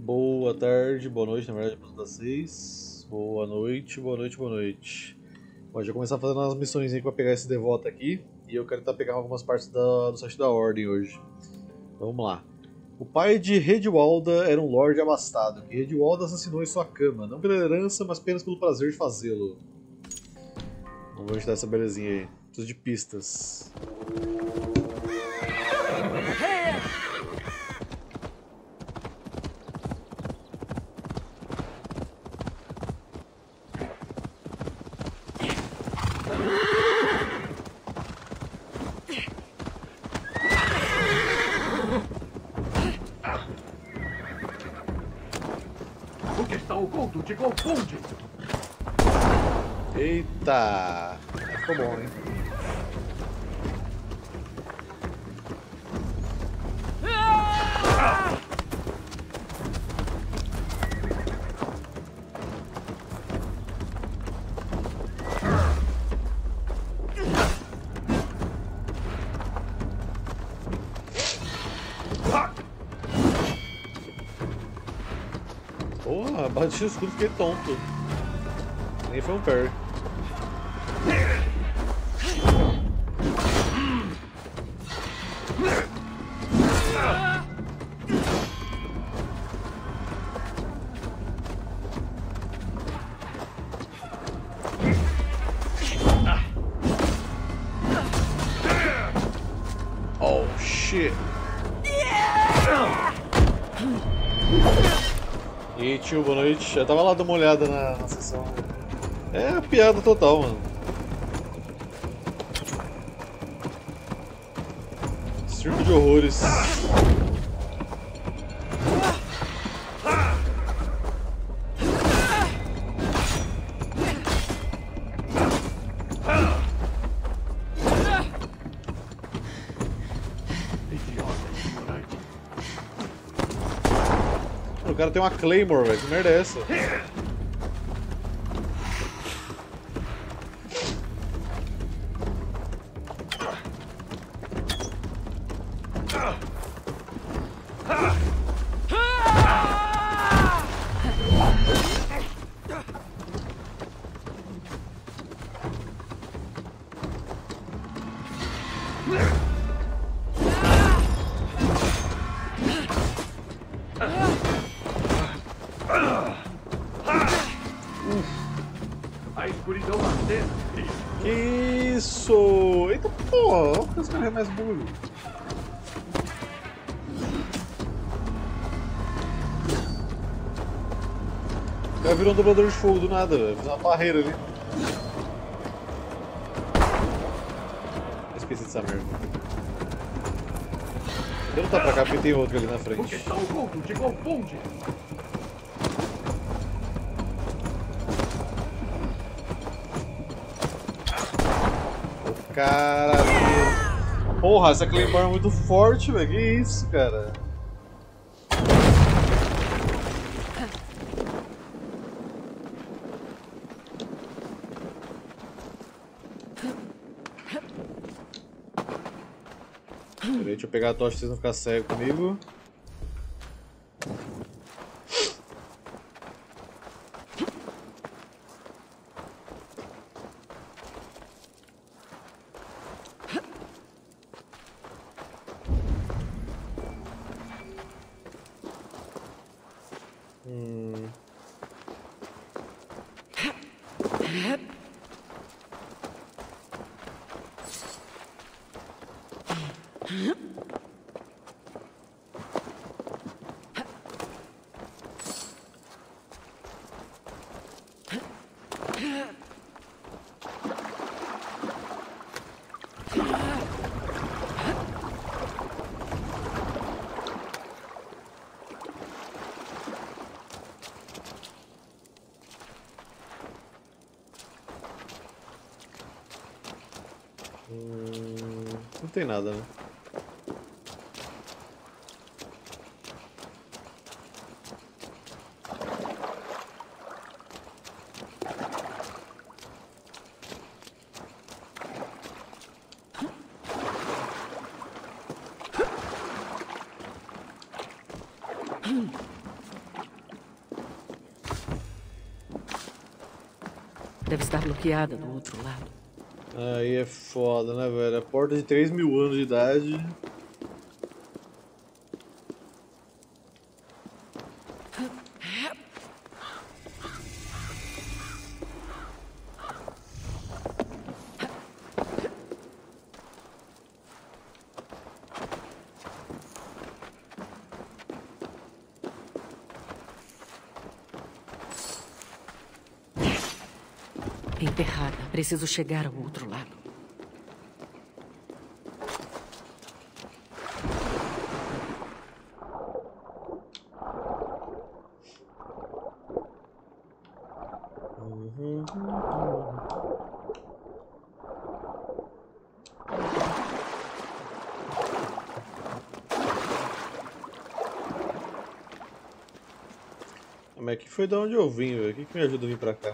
Boa tarde, boa noite, na verdade, para vocês. Boa noite, boa noite, boa noite. Bom, já vou começar fazendo umas missões aí pra pegar esse devoto aqui. E eu quero tentar pegar algumas partes do site da Ordem hoje. Então, vamos lá. O pai de Redwalda era um lorde abastado, que Redwalda assassinou em sua cama, não pela herança, mas apenas pelo prazer de fazê-lo. Vamos ajudar essa belezinha aí. Preciso de pistas. O que está oculto te confunde. Eita! Ficou bom, hein? Porra, bati o escudo e fiquei tonto. Nem foi um parry. Oh shit. E aí, tio, boa noite. Eu tava lá dando uma olhada na sessão. É piada total, mano. Circo de horrores. O cara tem uma Claymore, velho. Que merda é essa? A escuridão batendo. Que isso? Eita porra, olha que esse cara é mais burro. O cara virou um dobrador de fogo do nada, velho. Fez uma barreira ali. Esqueci dessa merda. Vou lutar pra cá porque tem outro ali na O que frente. está oculto te confunde. Caralho. Porra, essa Claymore é muito forte, velho. Que isso, cara? Peraí, deixa eu pegar a tocha pra vocês não ficarem cegos comigo. Não tem nada, né? Deve estar bloqueada do outro lado. Aí é foda, né, velho? A porta de 3.000 anos de idade. Enterrada. Preciso chegar ao outro lado. Mas que foi de onde eu vim, velho? O que me ajuda a vir pra cá?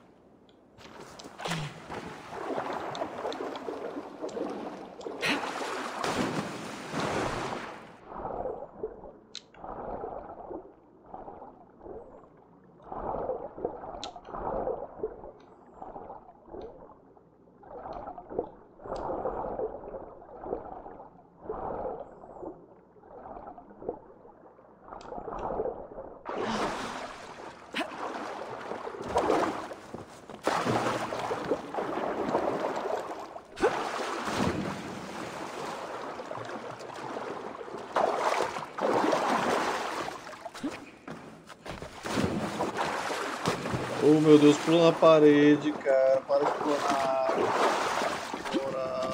Oh meu Deus, pula na parede, cara. Para de pular na água. Moral.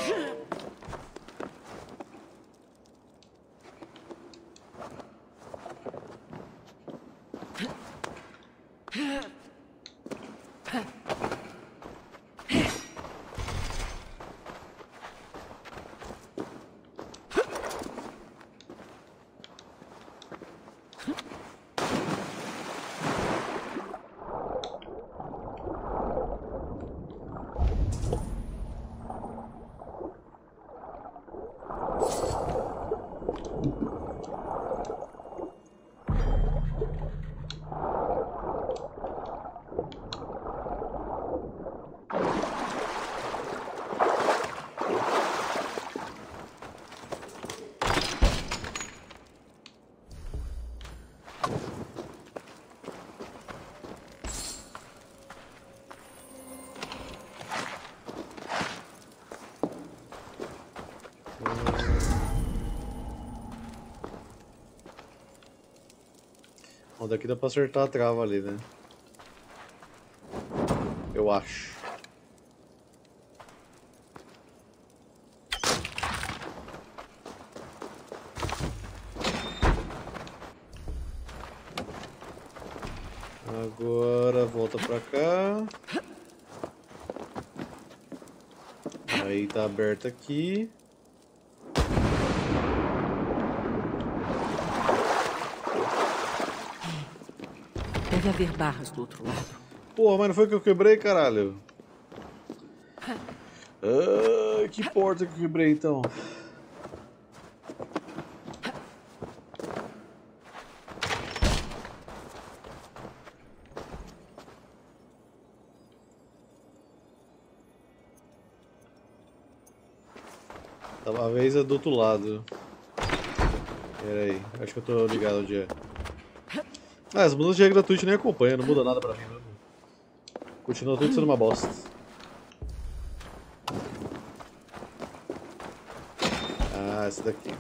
Bom, daqui dá pra acertar a trava ali, né? Eu acho. Agora volta pra cá. Aí tá aberto aqui. Deve haver barras do outro lado. Porra, mas não foi que eu quebrei, caralho? Ah, que porta que eu quebrei então? A vez é do outro lado. Pera aí, acho que eu tô ligado onde é. Ah, as mudanças de regra Twitch nem acompanha, não muda nada pra mim mesmo. Continua tudo sendo uma bosta. Ah, essa daqui.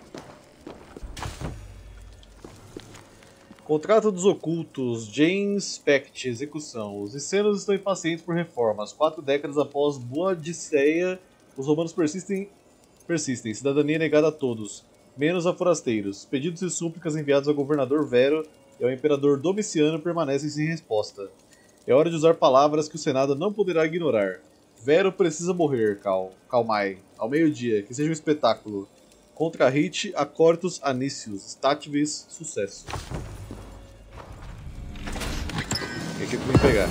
Contrato dos Ocultos, James Pact, execução. Os essenos estão impacientes por reformas. 4 décadas após Boa Odisseia, os romanos persistem. Cidadania negada a todos, menos a forasteiros. Pedidos e súplicas enviados ao governador Vero e ao imperador Domiciano permanecem sem resposta. É hora de usar palavras que o Senado não poderá ignorar. Vero precisa morrer, Calmai. Ao meio-dia, que seja um espetáculo. Contra Hit, Acortus Anicius, Stativis, sucesso. O que é que eu vim pegar?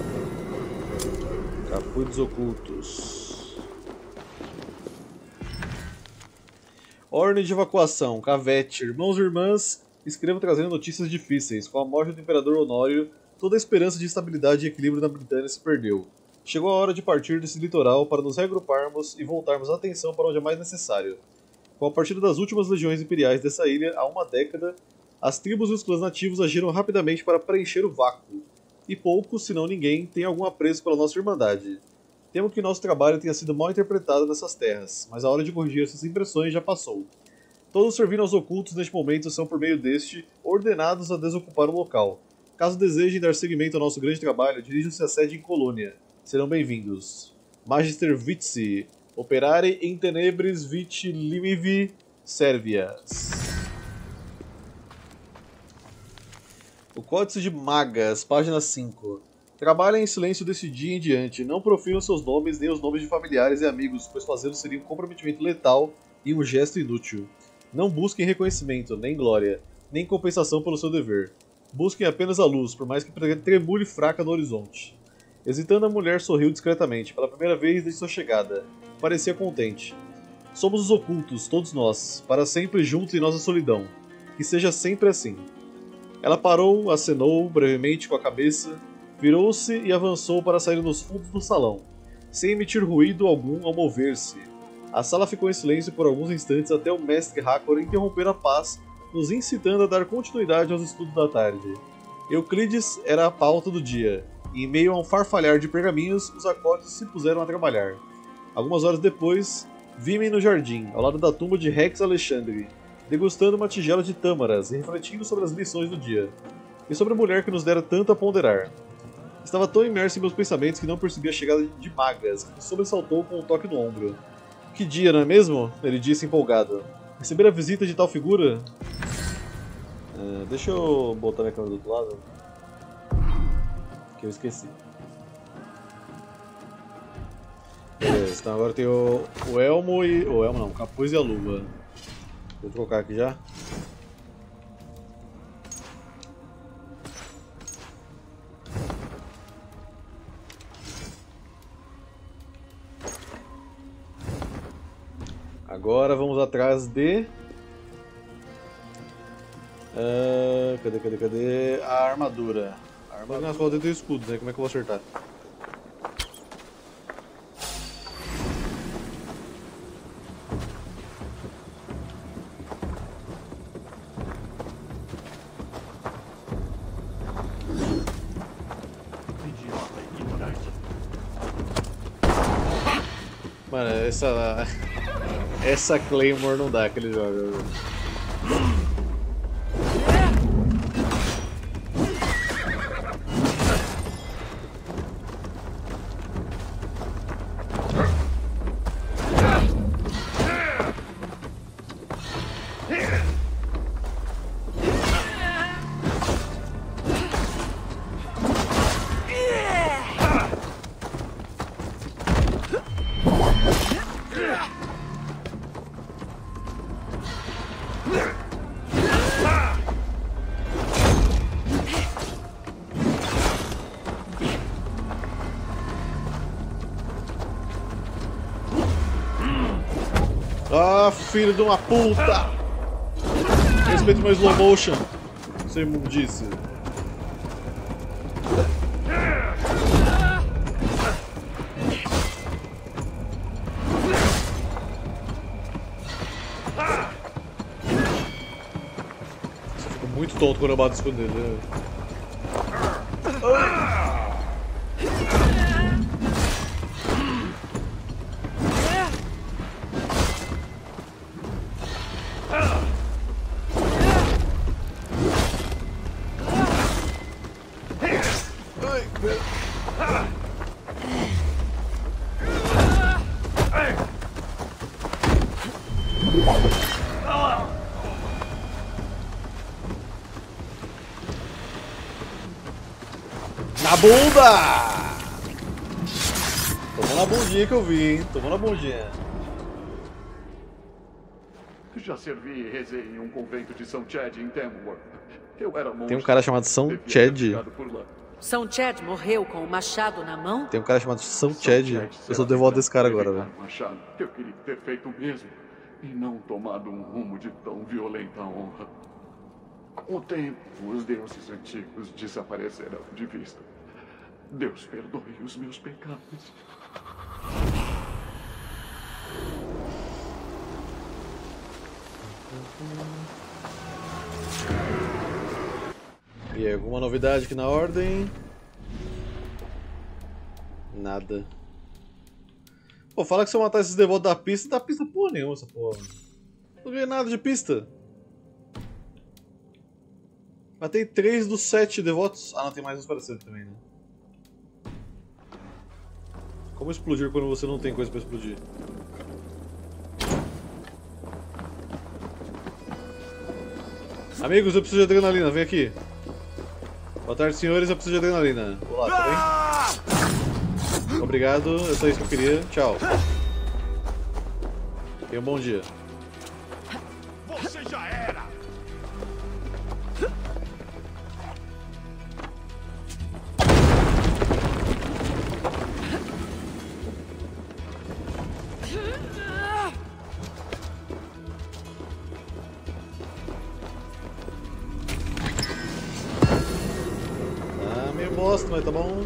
Capuz dos Ocultos. Ordem de evacuação, Cavete. Irmãos e irmãs, escrevo trazendo notícias difíceis. Com a morte do Imperador Honório, Toda a esperança de estabilidade e equilíbrio na Britânia se perdeu. Chegou a hora de partir desse litoral para nos reagruparmos e voltarmos a atenção para onde é mais necessário. Com a partida das últimas legiões imperiais dessa ilha há uma década, as tribos e os clãs nativos agiram rapidamente para preencher o vácuo, e poucos, se não ninguém, têm algum apreço pela nossa irmandade. Temo que nosso trabalho tenha sido mal interpretado nessas terras, mas a hora de corrigir essas impressões já passou. Todos servindo aos ocultos neste momento são, por meio deste, ordenados a desocupar o local. Caso desejem dar seguimento ao nosso grande trabalho, dirijam-se à sede em Colônia. Serão bem-vindos. Magister Vitsi, operare in tenebris viti limivi servias. O Códice de Magas, página 5. Trabalhem em silêncio desse dia em diante. Não profiram seus nomes nem os nomes de familiares e amigos, pois fazê-lo seria um comprometimento letal e um gesto inútil. Não busquem reconhecimento, nem glória, nem compensação pelo seu dever. Busquem apenas a luz, por mais que tremule fraca no horizonte. Hesitando, a mulher sorriu discretamente, pela primeira vez desde sua chegada. Parecia contente. Somos os ocultos, todos nós, para sempre juntos em nossa solidão. Que seja sempre assim. Ela parou, acenou brevemente com a cabeça, virou-se e avançou para sair nos fundos do salão, sem emitir ruído algum ao mover-se. A sala ficou em silêncio por alguns instantes até o mestre Hakor interromper a paz, nos incitando a dar continuidade aos estudos da tarde. Euclides era a pauta do dia, e em meio a um farfalhar de pergaminhos, os acólitos se puseram a trabalhar. Algumas horas depois, vi-me no jardim, ao lado da tumba de Rex Alexandre, degustando uma tigela de tâmaras e refletindo sobre as lições do dia, e sobre a mulher que nos dera tanto a ponderar. Estava tão imerso em meus pensamentos que não percebi a chegada de Magas, que me sobressaltou com um toque no ombro. Que dia, não é mesmo? Ele disse empolgado. Receber a visita de tal figura? Deixa eu botar minha câmera do outro lado. Que eu esqueci. Beleza, então agora tem o elmo e... o elmo não, o capuz e a luva. Vou trocar aqui já. Agora vamos atrás de... Cadê? A armadura. A armadura nas costas do escudo, né? Como é que eu vou acertar? Mano, essa Claymore não dá que ele joga. Ah, filho de uma puta! Respeito meu slow motion, seu imundice. Você fica muito tonto quando eu bato escondido, né? Na bunda! Tomou na bundinha que eu vi, hein? Tomou na bundinha. Já servi e rezei em um convento de São Chad em Tamworth. Eu era monge. Tem um cara chamado São Chad. São Chad morreu com o machado na mão? Tem um cara chamado São Chad. Eu sou devoto desse cara agora, velho. Eu queria ter feito o mesmo e não tomado um rumo de tão violenta honra. Com o tempo, os deuses antigos desaparecerão de vista. Deus perdoe os meus pecados. E aí, alguma novidade aqui na ordem? Nada. Pô, fala que se eu matar esses devotos da pista, não dá pista porra nenhuma essa porra. Não ganhei nada de pista. Matei 3 dos 7 devotos. Ah, não, tem mais uns parecidos também, né? Como explodir quando você não tem coisa pra explodir? Amigos, eu preciso de adrenalina, vem aqui. Boa tarde, senhores, eu preciso de adrenalina. Olá, tudo bem? Obrigado, é só isso que eu queria. Tchau. Tenha um bom dia. Você já era! Ah, meio bosta, mas tá bom.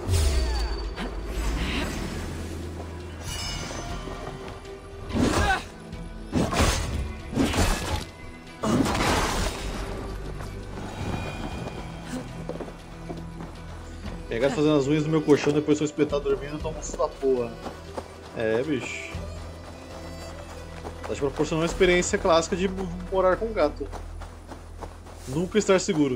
Pegado fazendo as unhas do meu colchão, depois sou espetado dormindo, tomo um susto da porra. É, bicho. Tá te proporcionando uma experiência clássica de morar com um gato. Nunca estar seguro.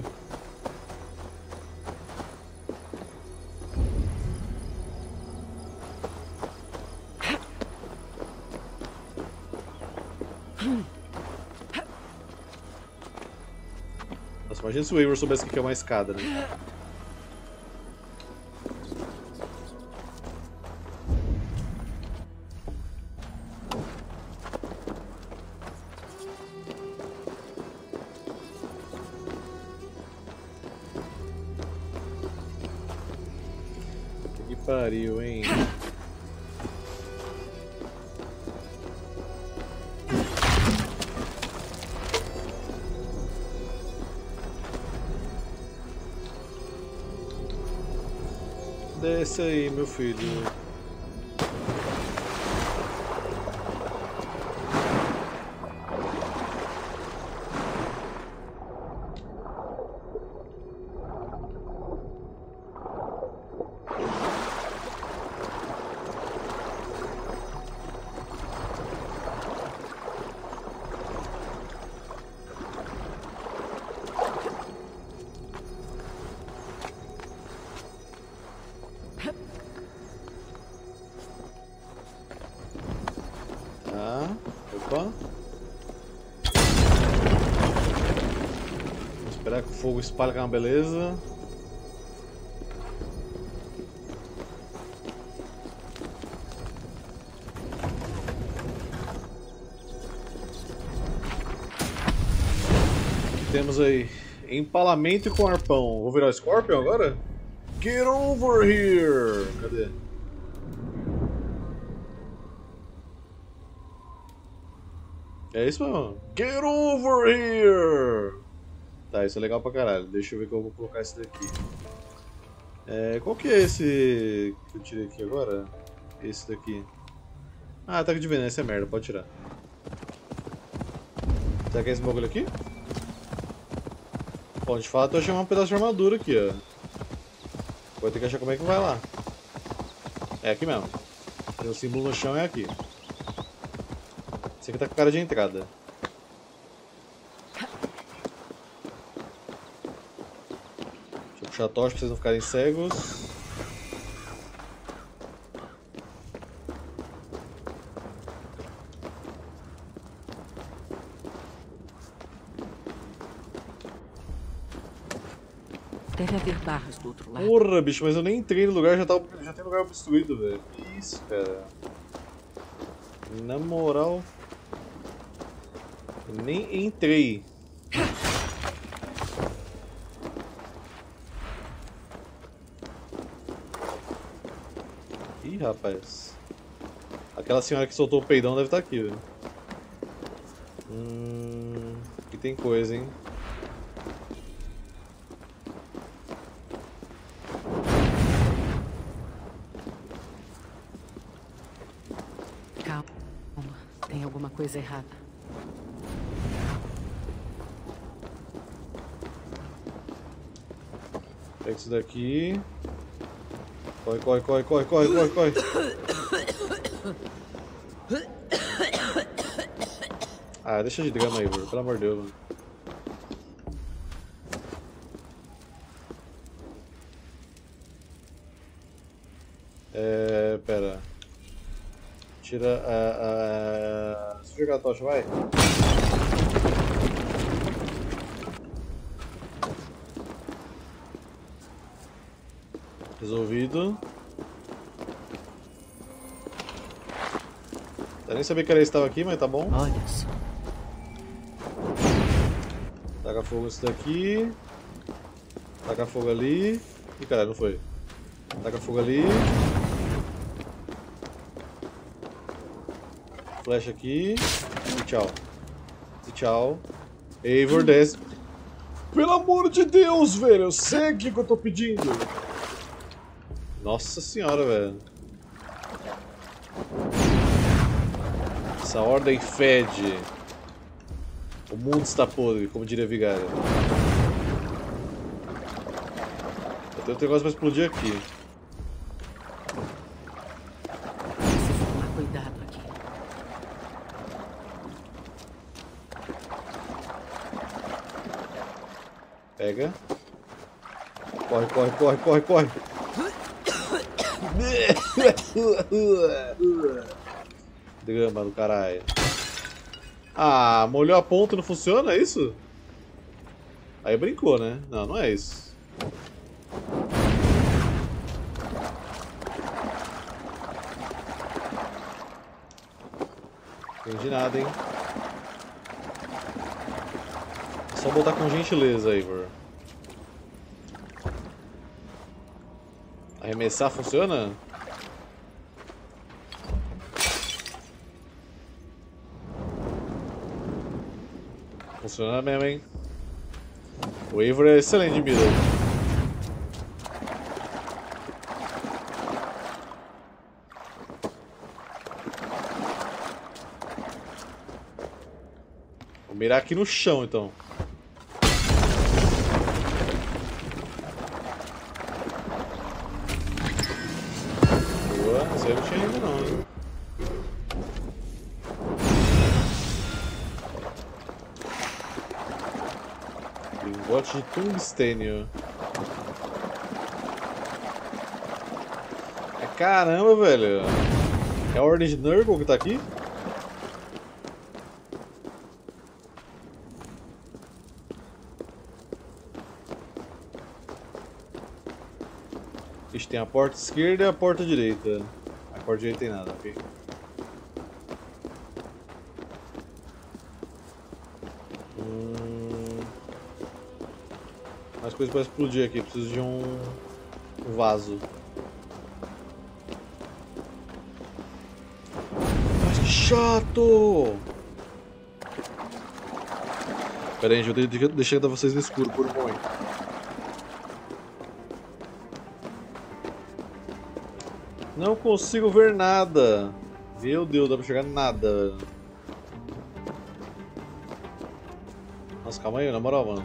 Nossa, imagina se o Eivor soubesse o que é uma escada, né? Que pariu, hein? Desce aí, meu filho. Tá. Opa. Vou esperar que o fogo espalhe, que é uma beleza. O que temos aí? Empalamento com arpão. Vou virar o Scorpion agora? Get over here! Cadê? É isso, mano? Get over here! Tá, isso é legal pra caralho. Deixa eu ver que eu vou colocar esse daqui. Qual que é esse que eu tirei aqui agora? Esse daqui. Ah, ataque de veneno, esse é merda, pode tirar. Será que é esse bagulho aqui? Bom, de fato eu achei um pedaço de armadura aqui, ó. Vou ter que achar como é que vai lá. É aqui mesmo. Tem o símbolo no chão, é aqui. Esse aqui tá com cara de entrada. Deixa eu puxar a tocha pra vocês não ficarem cegos. Deve haver barras do outro lado. Porra, bicho, mas eu nem entrei no lugar, já tem lugar obstruído, velho. Que isso, cara. Na moral... Eu nem entrei. Ih, rapaz. Aquela senhora que soltou o peidão deve estar aqui, velho. Aqui tem coisa, hein. alguma coisa errada. Pega isso daqui. Corre, corre, corre, corre, corre, corre, corre. Ah, deixa de drama aí, pelo amor de Deus, mano. Pera. Tira a... Deixa eu jogar a tocha, vai. Resolvido. Eu nem sabia que era esse que estava aqui, mas tá bom. Olha só. Taca fogo nisso daqui. Taca fogo ali. Ih, cara, não foi. Taca fogo ali. Flecha aqui. E tchau. E tchau. Eivor, desce. Pelo amor de Deus, velho. Segue o que eu tô pedindo. Nossa senhora, velho. Essa ordem fede. O mundo está podre, como diria Vigário. Eu tenho um negócio pra explodir aqui. Preciso tomar cuidado aqui. Pega. Corre, corre, corre, corre, corre. Drama do caralho. Ah, molhou a ponta e não funciona, é isso? Aí brincou, né? Não, não é isso. Não entendi nada, hein? É só botar com gentileza, Eivor. Arremessar funciona? Funciona mesmo, hein? O Eivor é excelente de mira. Vou mirar aqui no chão, então. Boa, essa aí eu não tinha ainda não, hein? Lingote de tungstênio. Caramba, velho. É a ordem de Nurgle que tá aqui? Ixi, tem a porta esquerda e a porta direita. A porta direita tem nada, ok. Mais coisas para explodir aqui, preciso de um vaso. Mas que chato! Pera aí, gente, eu deixando vocês no escuro por um momento. Não consigo ver nada. Meu Deus, dá pra chegar nada. Nossa, calma aí, na moral, mano.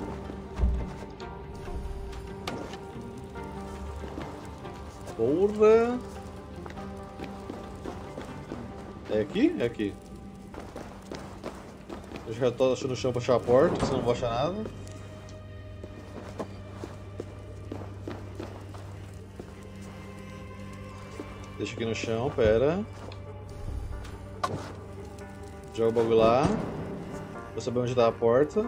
Porra! É aqui? É aqui. Eu já tô achando no chão pra achar a porta, senão não vou achar nada. Deixa aqui no chão, pera. Joga o bagulho lá. Vou saber onde tá a porta.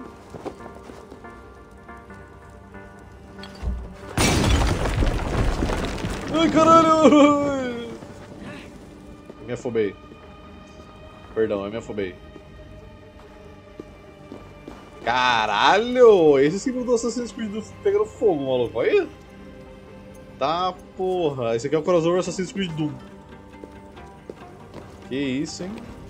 Ai, caralho! Eu me afobei. Perdão, eu me afobei. Caralho! Esse símbolo do Assassin's Creed pegando fogo, maluco. Olha! Tá, porra. Esse aqui é o crossover Assassin's Creed Doom. Que isso, hein?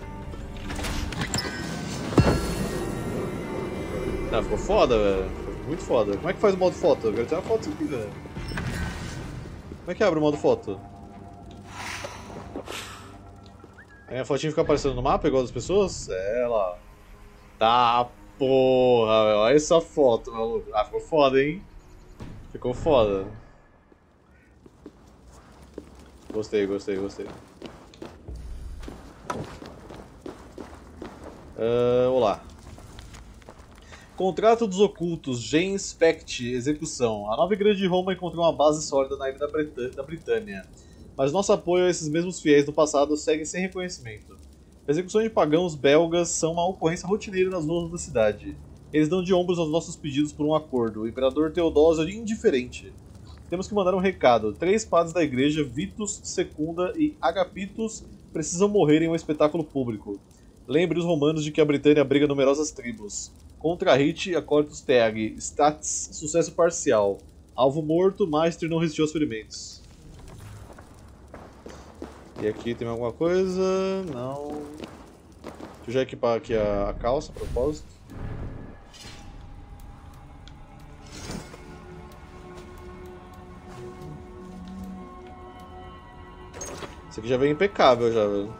Ah, ficou foda, velho. Ficou muito foda. Como é que faz o modo foto? Eu quero tirar uma foto disso aqui, velho. Como é que abre o modo foto? A minha fotinha fica aparecendo no mapa igual das pessoas? É lá. Tá, porra, velho. Olha essa foto, maluco. Ah, ficou foda, hein? Ficou foda. Gostei, gostei, gostei. Olá. Contrato dos Ocultos, Gens Pact, execução. A nova igreja de Roma encontrou uma base sólida na ilha da Britânia, mas nosso apoio a esses mesmos fiéis do passado segue sem reconhecimento. Execuções de pagãos belgas são uma ocorrência rotineira nas ruas da cidade. Eles dão de ombros aos nossos pedidos por um acordo. O imperador Teodósio é indiferente. Temos que mandar um recado. 3 padres da igreja, Vitus, Secunda e Agapitus, precisam morrer em um espetáculo público. Lembre os romanos de que a Britânia abriga numerosas tribos. Contra Hit, Acortus Teg, Stats, sucesso parcial. Alvo morto, Master não resistiu aos ferimentos. E aqui tem alguma coisa? Não. Deixa eu já equipar aqui a calça, a propósito. Esse aqui já vem impecável já, velho.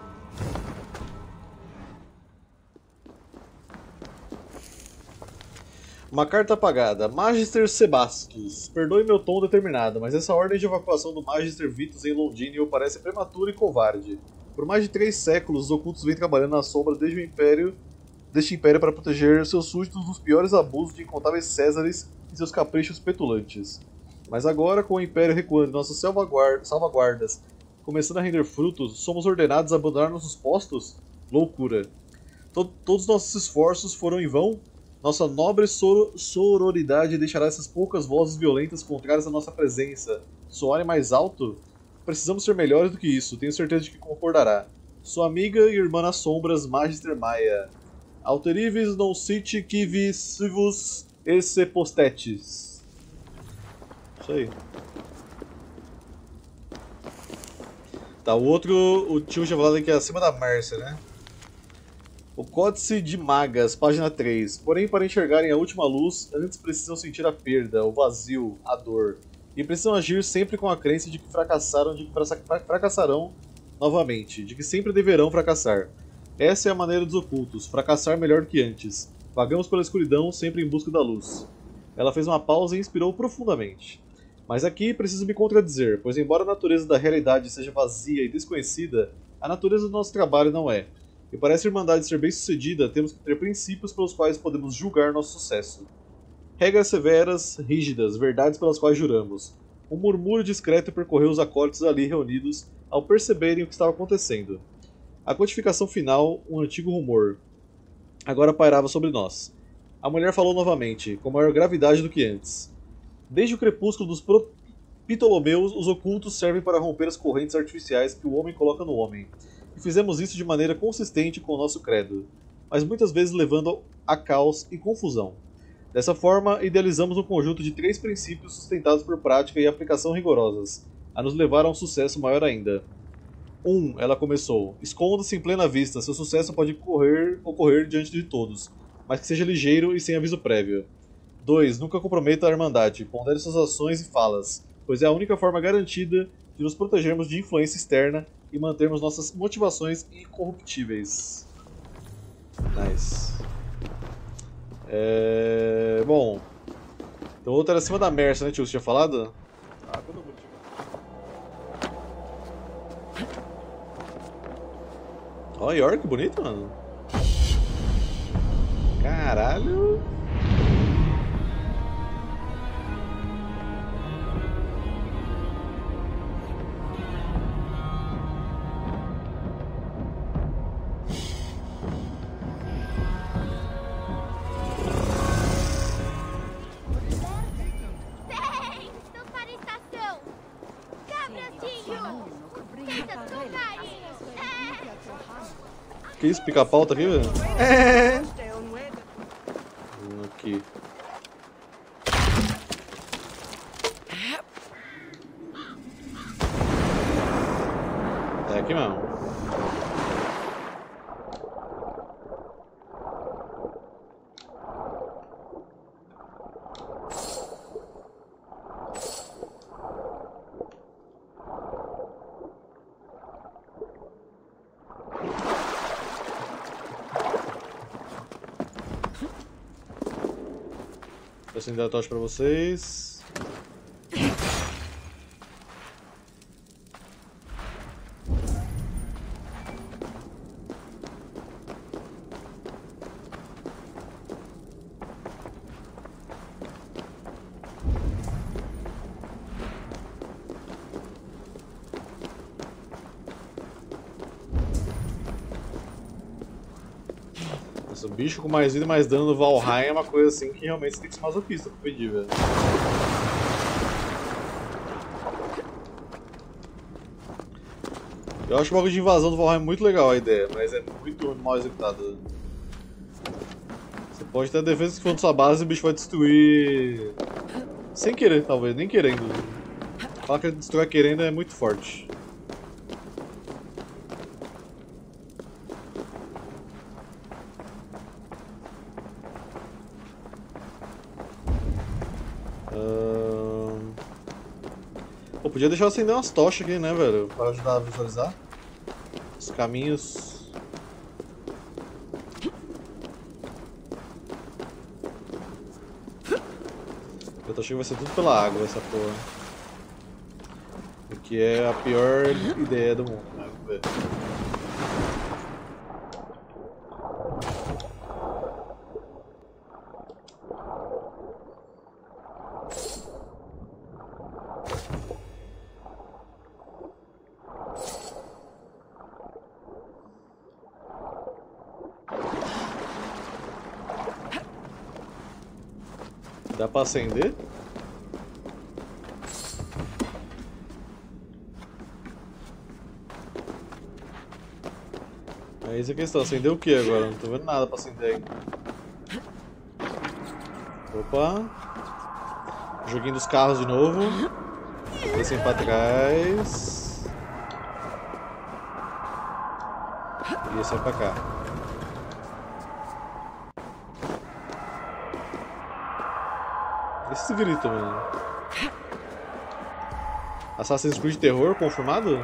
Uma carta apagada. Magister Sebastus. Perdoe meu tom determinado, mas essa ordem de evacuação do Magister Vitus em Londínio parece prematura e covarde. Por mais de 3 séculos, os ocultos vêm trabalhando na sombra deste império para proteger seus súditos dos piores abusos de incontáveis Césares e seus caprichos petulantes. Mas agora, com o império recuando e nossas salvaguardas começando a render frutos, somos ordenados a abandonar nossos postos? Loucura. Todos nossos esforços foram em vão? Nossa nobre sororidade deixará essas poucas vozes violentas contrárias à nossa presença soarem mais alto? Precisamos ser melhores do que isso, tenho certeza de que concordará. Sua amiga e irmã nas sombras, Magister Maia. Alterivis non sit civisivus esse postetes. Isso aí. Tá, o tio já falou que é acima da Mércia, né? O Códice de Magas, página 3. Porém, para enxergarem a última luz, antes precisam sentir a perda, o vazio, a dor. E precisam agir sempre com a crença de que fracassaram, fracassarão novamente, de que sempre deverão fracassar. Essa é a maneira dos ocultos, fracassar melhor do que antes. Vagamos pela escuridão, sempre em busca da luz. Ela fez uma pausa e inspirou profundamente. Mas aqui preciso me contradizer, pois embora a natureza da realidade seja vazia e desconhecida, a natureza do nosso trabalho não é. E para essa Irmandade ser bem sucedida, temos que ter princípios pelos quais podemos julgar nosso sucesso. Regras severas, rígidas, verdades pelas quais juramos. Um murmúrio discreto percorreu os acólitos ali reunidos ao perceberem o que estava acontecendo. A codificação final, um antigo rumor, agora pairava sobre nós. A mulher falou novamente, com maior gravidade do que antes. Desde o crepúsculo dos Ptolomeus, os ocultos servem para romper as correntes artificiais que o homem coloca no homem. E fizemos isso de maneira consistente com o nosso credo, mas muitas vezes levando a caos e confusão. Dessa forma, idealizamos um conjunto de 3 princípios sustentados por prática e aplicação rigorosas, a nos levar a um sucesso maior ainda. 1. Ela começou. Esconda-se em plena vista, seu sucesso pode ocorrer diante de todos, mas que seja ligeiro e sem aviso prévio. 2. Nunca comprometa a Irmandade, pondere suas ações e falas, pois é a única forma garantida de nos protegermos de influência externa e mantermos nossas motivações incorruptíveis. Nice. Bom. Então o outro era acima da Mércia, né, tio? Você tinha falado? Ah, quando eu vou chegar. Ó, York, bonito, mano. Caralho. Que isso? Pica-pau tá aqui, velho? Aqui. É aqui mesmo. acender a tocha pra vocês. O bicho com mais vida e mais dano no Valheim é uma coisa assim que realmente você tem que ser masoquista pra pedir, velho. Eu acho o bagulho de invasão do Valheim muito legal a ideia, mas é muito mal executado. Você pode ter a defesa que for na sua base e o bicho vai destruir sem querer, talvez, nem querendo. Falar que ele destrói querendo é muito forte. Pô, podia deixar eu acender umas tochas aqui, né, velho? Pra ajudar a visualizar os caminhos. Eu tô achando que vai ser tudo pela água essa porra. O que é a pior ideia do mundo, né? Vamos ver. Dá pra acender? É isso a questão, acender o que agora? Não tô vendo nada pra acender ainda. Opa! Joguinho dos carros de novo. Descem pra trás. E esse vai pra cá. Esse grito, mano. Assassin's Creed Terror confirmado?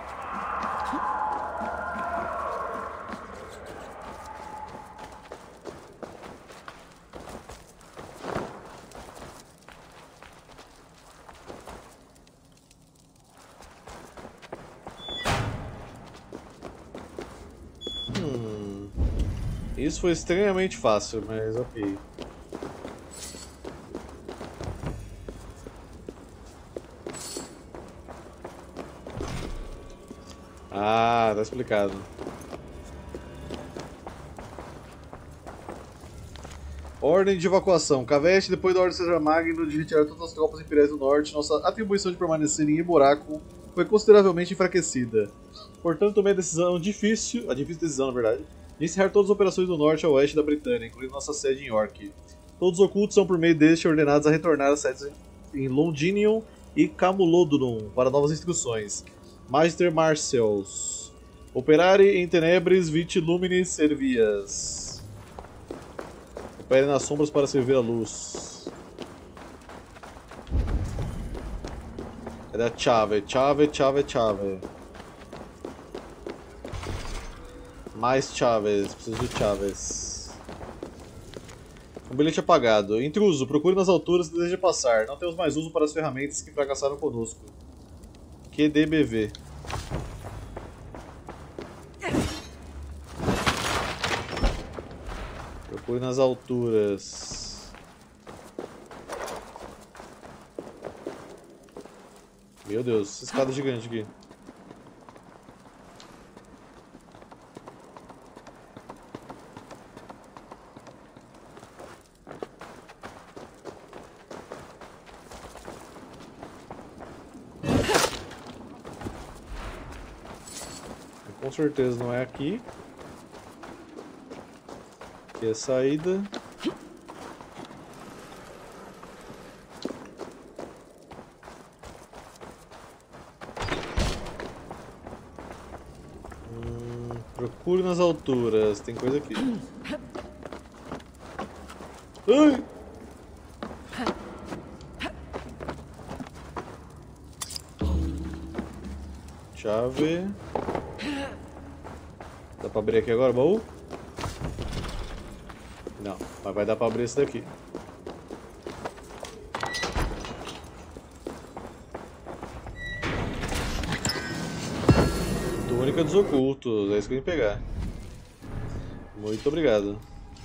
Isso foi extremamente fácil, mas ok. Ah, tá explicado. Ordem de evacuação. Cavete, depois da Ordem de César Magno de retirar todas as tropas imperiais do norte, nossa atribuição de permanecer em Iburaco foi consideravelmente enfraquecida. Portanto, tomei a decisão difícil, a difícil decisão, na verdade, de encerrar todas as operações do norte a oeste da Britânia, incluindo nossa sede em York. Todos os ocultos são, por meio deste, ordenados a retornar às sedes em Londinium e Camulodunum para novas instruções. Magister Marcells. Operare in tenebris vit luminis servias. Opere nas sombras para servir a luz. Cadê a chave? Chave, chave, chave. Mais chaves. Preciso de chaves. Um bilhete apagado. Intruso, procure nas alturas e deseja passar. Não temos mais uso para as ferramentas que fracassaram conosco. QDBV. Procure nas alturas. Meu Deus, essa escada gigante aqui. Com certeza não é aqui. Aqui é a saída. Procure nas alturas. Tem coisa aqui. Ai! Chave. Dá pra abrir aqui agora o baú? Não, mas vai dar pra abrir esse daqui. Crônica dos Ocultos, é isso que eu vim pegar. Muito obrigado.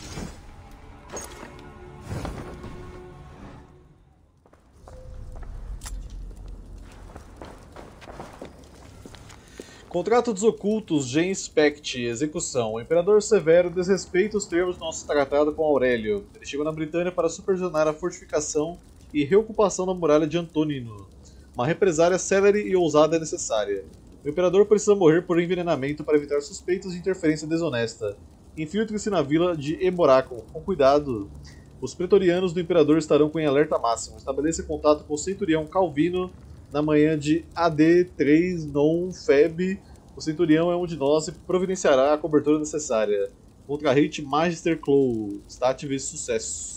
Contrato dos Ocultos, Gen Spect, execução. O Imperador Severo desrespeita os termos do nosso tratado com Aurélio. Ele chegou na Britânia para supervisionar a fortificação e reocupação da muralha de Antonino. Uma represália célere e ousada é necessária. O Imperador precisa morrer por envenenamento para evitar suspeitas de interferência desonesta. Infiltre-se na vila de Emoraco. Com cuidado. Os pretorianos do Imperador estarão em alerta máximo. Estabeleça contato com o centurião Calvino na manhã de AD3 non Feb. O centurião é um de nós e providenciará a cobertura necessária. Contra a Hate Magister Claw. Stative sucesso.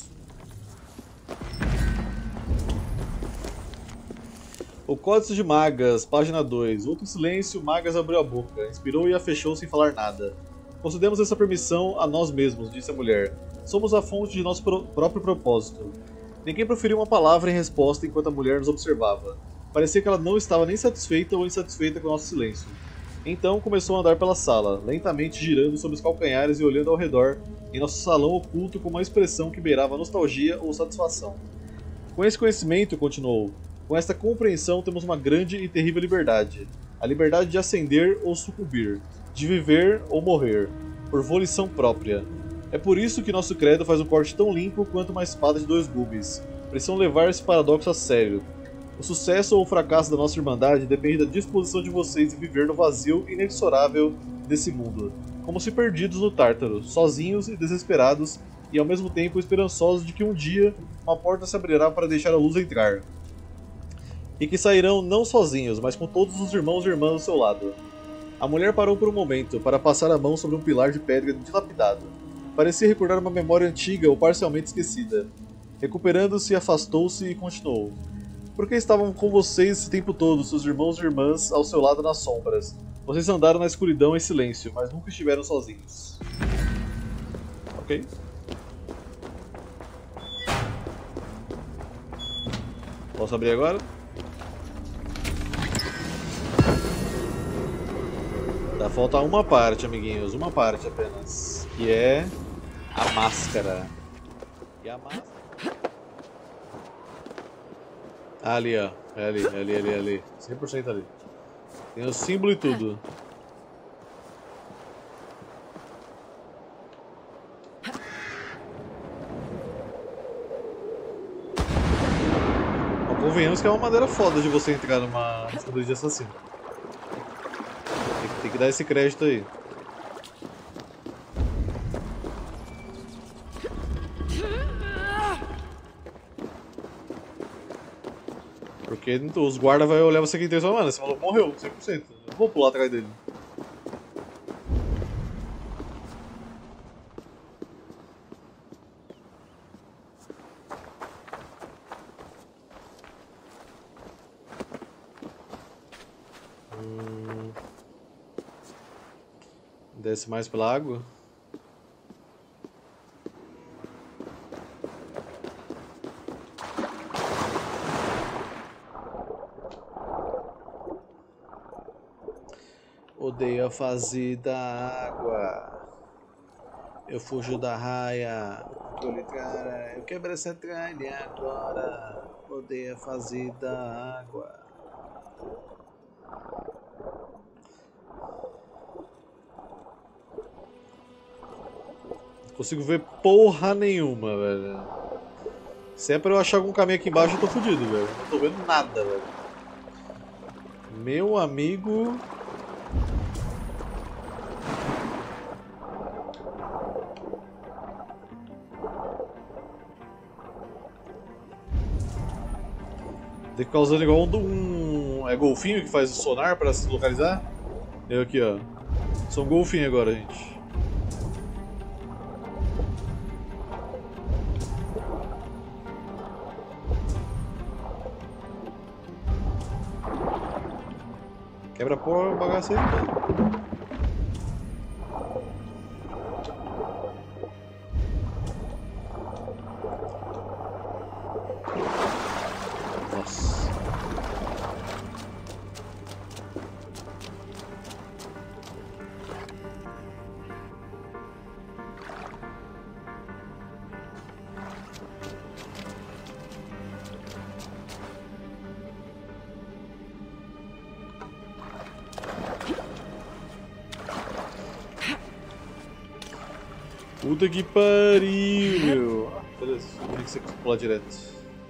O Códice de Magas, página 2. Outro silêncio, Magas abriu a boca. Inspirou e a fechou sem falar nada. Concedemos essa permissão a nós mesmos, disse a mulher. Somos a fonte de nosso próprio propósito. Ninguém proferiu uma palavra em resposta enquanto a mulher nos observava. Parecia que ela não estava nem satisfeita ou insatisfeita com o nosso silêncio. Então começou a andar pela sala, lentamente girando sobre os calcanhares e olhando ao redor, em nosso salão oculto com uma expressão que beirava nostalgia ou satisfação. Com esse conhecimento, continuou, com esta compreensão temos uma grande e terrível liberdade. A liberdade de ascender ou sucumbir, de viver ou morrer, por volição própria. É por isso que nosso credo faz um corte tão limpo quanto uma espada de 2 gumes. Precisam levar esse paradoxo a sério. O sucesso ou o fracasso da nossa Irmandade depende da disposição de vocês em viver no vazio inexorável desse mundo, como se perdidos no Tártaro, sozinhos e desesperados, e ao mesmo tempo esperançosos de que um dia uma porta se abrirá para deixar a luz entrar. E que sairão não sozinhos, mas com todos os irmãos e irmãs ao seu lado. A mulher parou por um momento, para passar a mão sobre um pilar de pedra dilapidado. Parecia recordar uma memória antiga ou parcialmente esquecida. Recuperando-se, afastou-se e continuou. Por que estavam com vocês esse tempo todo, seus irmãos e irmãs, ao seu lado nas sombras? Vocês andaram na escuridão em silêncio, mas nunca estiveram sozinhos. Ok. Posso abrir agora? Dá falta uma parte, amiguinhos. Uma parte apenas. Que é a máscara. E a máscara... Ali, ó. É ali. 100% ali. Tem o símbolo e tudo. Mas convenhamos que é uma maneira foda de você entrar numa esconderijo de assassino. Tem que dar esse crédito aí. Porque os guardas vão olhar você aqui e falar, mano, esse maluco morreu, 100%. Eu não vou pular atrás dele. Desce mais pela água. Odeio a fase da água. Eu fujo da raia. Cara, eu quebro essa tralha agora. Odeio a fase da água. Não consigo ver porra nenhuma, velho. Se é pra eu achar algum caminho aqui embaixo, eu tô fudido, velho. Não tô vendo nada, velho. Meu amigo... Tem que ficar usando igual um... É golfinho que faz o sonar pra se localizar? Eu aqui, ó. Sou um golfinho agora, gente. Quebra a porra, o bagaço aí, cara. Puta que pariu, meu. Beleza, tem que ser pular direto.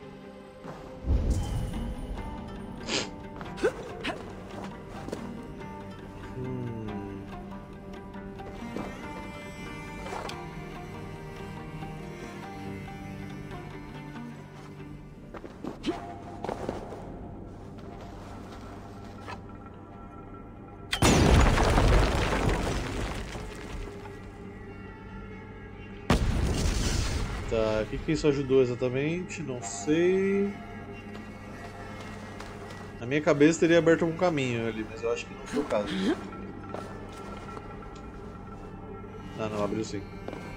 Tá, o que isso ajudou exatamente? Não sei. Na minha cabeça teria aberto algum caminho ali, mas eu acho que não foi o caso. Ah, não, abriu sim.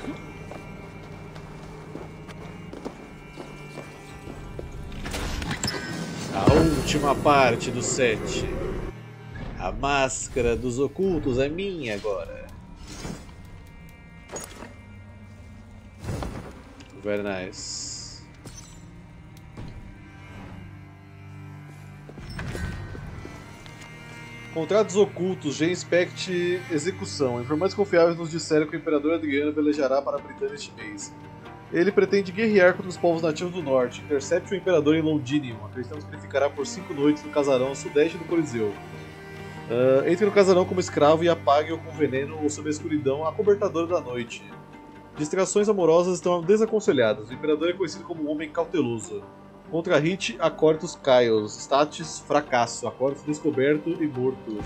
A última parte do set. A máscara dos ocultos é minha agora. Very nice. Contratos ocultos, G-Inspect execução. Informantes confiáveis nos disseram que o Imperador Adriano velejará para a Britânia este mês. Ele pretende guerrear contra os povos nativos do norte. Intercepte o Imperador em Londinium. Acreditamos que ele ficará por 5 noites no casarão ao sudeste do Coliseu. Entre no casarão como escravo e apague-o com veneno ou sob a escuridão acobertadora da noite. Distrações amorosas estão desaconselhadas. O Imperador é conhecido como um homem cauteloso. Contra Hit, Acortus Caios. Status, fracasso. Acortus descoberto e morto.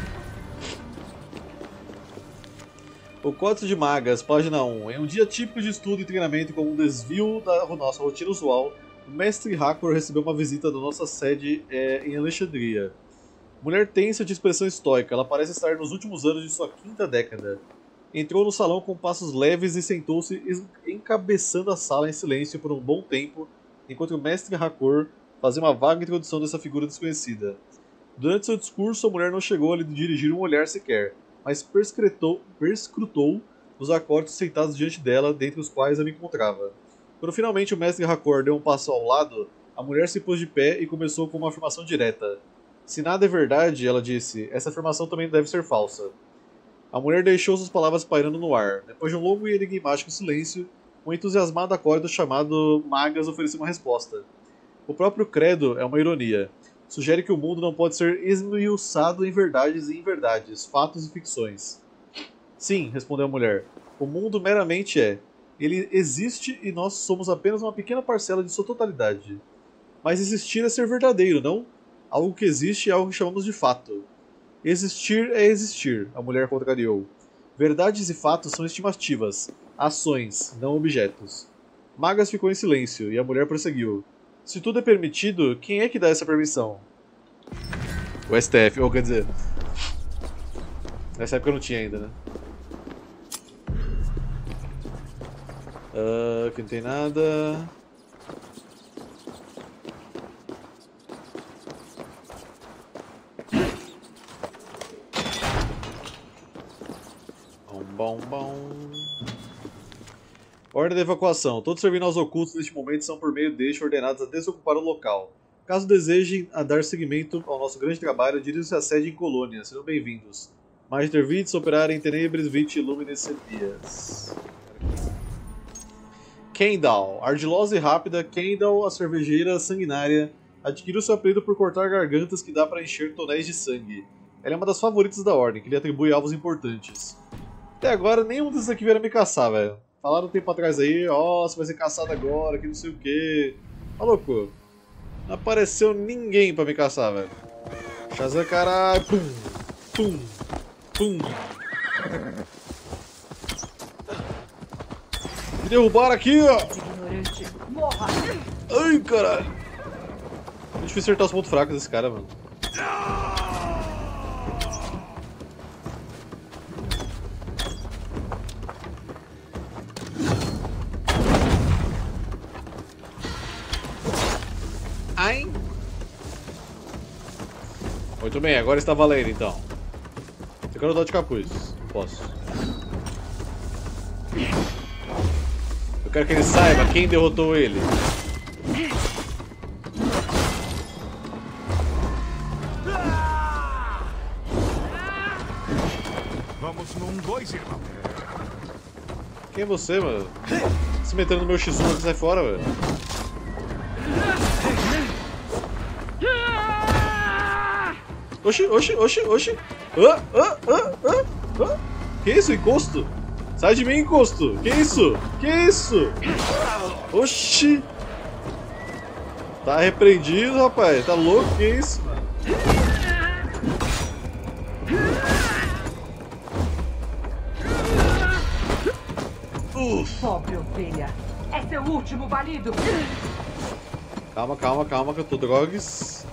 O Códice de Magas, página 1. Em um dia típico de estudo e treinamento com um desvio da nossa rotina usual, o Mestre Hakor recebeu uma visita da nossa sede em Alexandria. Mulher tensa de expressão estoica, ela parece estar nos últimos anos de sua 5ª década. Entrou no salão com passos leves e sentou-se encabeçando a sala em silêncio por um bom tempo, enquanto o Mestre Hakor fazia uma vaga introdução dessa figura desconhecida. Durante seu discurso, a mulher não chegou a lhe dirigir um olhar sequer, mas perscrutou os acordes sentados diante dela, dentre os quais eu me encontrava. Quando finalmente o Mestre Hakor deu um passo ao lado, a mulher se pôs de pé e começou com uma afirmação direta. Se nada é verdade, ela disse, essa afirmação também deve ser falsa. A mulher deixou suas palavras pairando no ar. Depois de um longo e enigmático silêncio, um entusiasmado acórdão chamado Magas ofereceu uma resposta. O próprio credo é uma ironia. Sugere que o mundo não pode ser esmiuçado em verdades e inverdades, fatos e ficções. Sim, respondeu a mulher. O mundo meramente é. Ele existe e nós somos apenas uma pequena parcela de sua totalidade. Mas existir é ser verdadeiro, não? Algo que existe é algo que chamamos de fato. Existir é existir, a mulher contrariou. Verdades e fatos são estimativas, ações, não objetos. Magas ficou em silêncio e a mulher prosseguiu. Se tudo é permitido, quem é que dá essa permissão? O STF, ou quer dizer... Nessa época não tinha ainda, né? Aqui não tem nada... Bom. Ordem de evacuação. Todos servindo aos ocultos neste momento são por meio deste ordenados a desocupar o local. Caso desejem dar seguimento ao nosso grande trabalho, dirijam-se à sede em Colônia. Serão bem-vindos. Magister Vits, operar em Tenebris Vit Lumines Sedias. Kendall. Ardilosa e rápida, Kendall, a cervejeira sanguinária, adquiriu seu apelido por cortar gargantas que dá para encher tonéis de sangue. Ela é uma das favoritas da Ordem, que lhe atribui alvos importantes. Até agora, nenhum desses aqui vieram me caçar, velho. Falaram um tempo atrás aí, ó, você vai ser caçado agora, que não sei o que. Maluco, não apareceu ninguém pra me caçar, velho. Shazam, caralho. Pum, pum, pum. Me derrubaram aqui, ó. Ai, caralho. É difícil acertar os pontos fracos desse cara, mano. Ai. Muito bem, agora está valendo então. Eu quero dar de capuz. Não posso. Eu quero que ele saiba quem derrotou ele. Vamos num 2, irmão. Quem é você, mano? Se metendo no meu X1 aqui, sai fora, velho. Oxi, oxi, oxi, oxi. Que isso, encosto? Sai de mim, encosto. Que isso? Que isso? Oxi. Tá repreendido, rapaz. Tá louco? Que isso, mano? Pobre ovelha. É seu último balido. Calma, calma, calma, que eu tô drogues.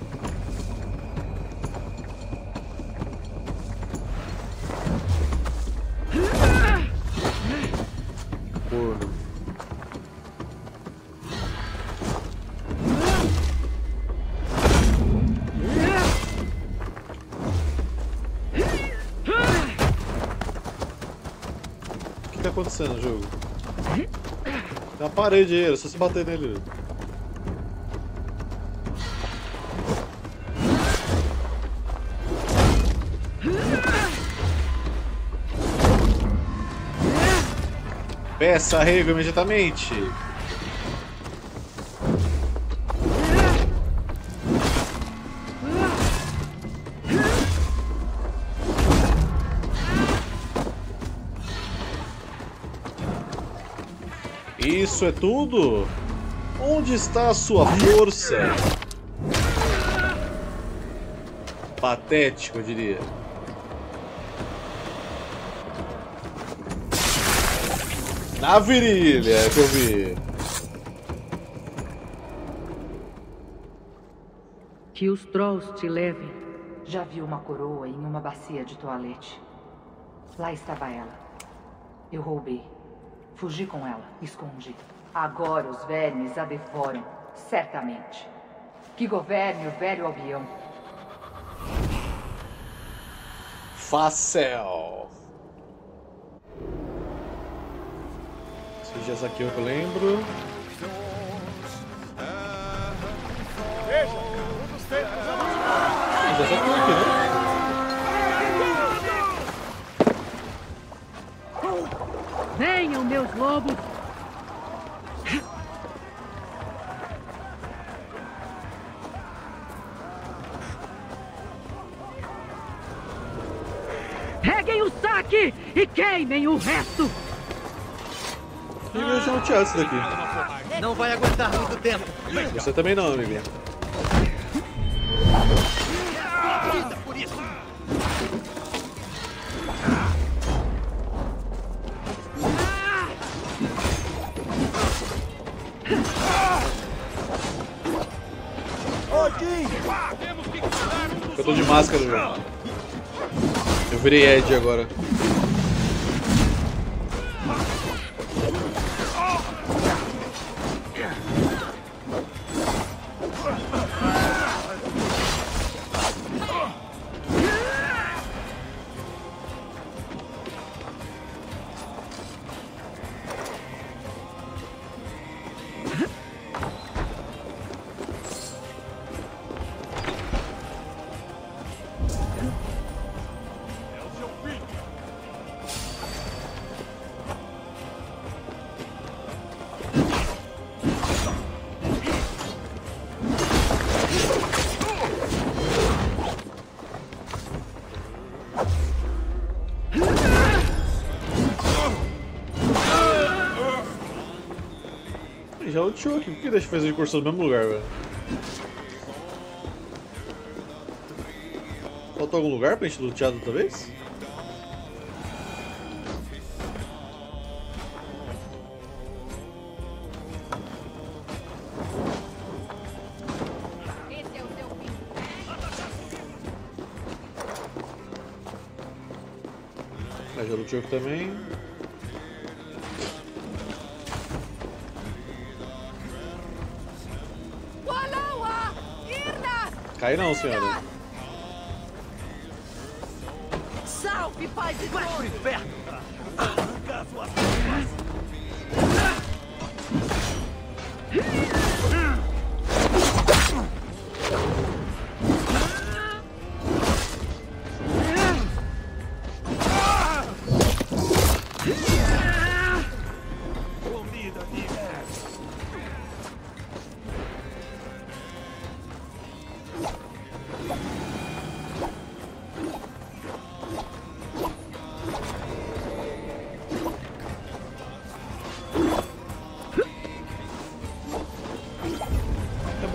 Corno. O que tá acontecendo no jogo? Tem uma parede aí, era só se bater nele. Peça arrego imediatamente. Isso é tudo? Onde está a sua força? Patético, eu diria. Na virilha que eu vi. Que os Trolls te levem. Já vi uma coroa em uma bacia de toalete. Lá estava ela. Eu roubei. Fugi com ela, escondi. Agora os vermes a devoram, certamente. Que governe o velho Albião. Facel. Já saqueou que eu lembro. Veja, um dos templos Já saqueou aqui, né? Venham, meus lobos! Peguem o saque e queimem o resto! Eu já luteado isso daqui. Não vai aguentar muito tempo. Você também não, amigo. Por isso. Eu tô de máscara, velho. Eu virei Ed agora. Já luteou aqui, por que deixa fazer incursão no mesmo lugar, velho? Faltou algum lugar pra gente lutear outra vez? Esse é o seu fim. Mas já luteou aqui também. Cai não, senhora. Salve, pai de Vai pro inferno! arranca as suas armas.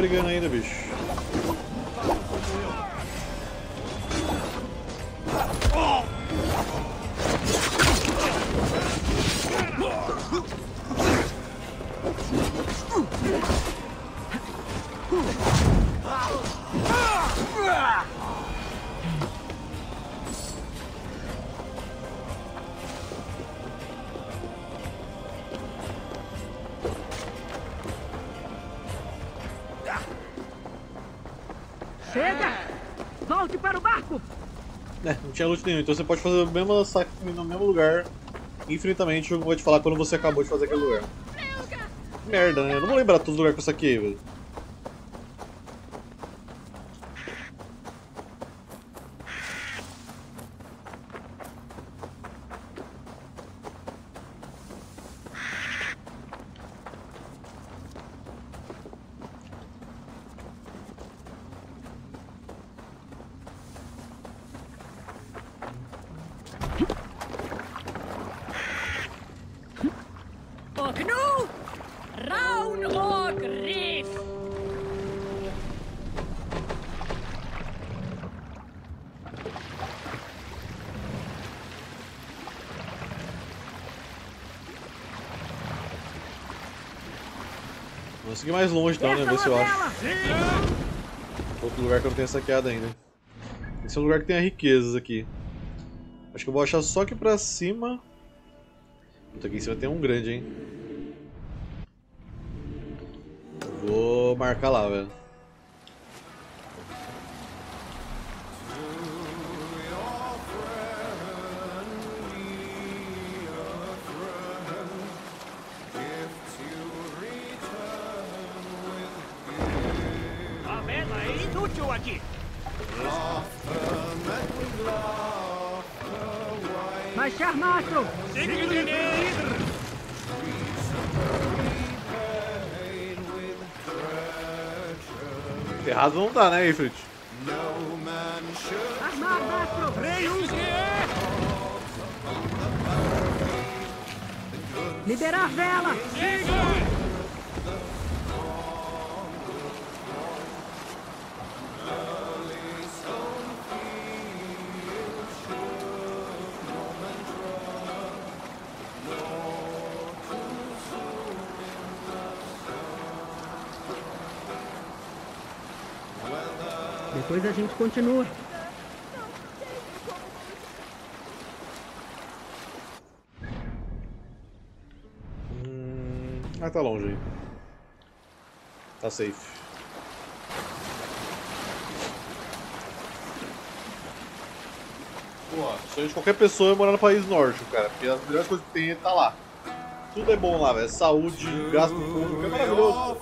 brigando ainda, bicho. Chega! Volte para o barco! Não tinha loot nenhum, então você pode fazer o mesmo saque no mesmo lugar infinitamente. Eu vou te falar quando você acabou de fazer aquele lugar. Merda, né? Eu não vou lembrar todos os lugares que eu saquei, velho. Och nu! Raun och riff! Vamos seguir mais longe então, né? Ver se eu acho outro lugar que eu não tenha saqueado ainda. Esse é um lugar que tem riquezas aqui. Acho que eu vou achar só aqui pra cima. Puta, aqui em cima tem um grande, hein? Eu vou marcar lá, velho. A vela é inútil aqui. Baixar mastro! Errado não tá, né, Ifrit? Armar mastro! Liberar vela! Depois a gente continua. Ah, tá longe aí. Tá safe. Pô, sonho de qualquer pessoa é morar no país nórdico, cara. Porque as melhores coisas que tem é tá lá. Tudo é bom lá, velho. Saúde, gasto público, é maravilhoso.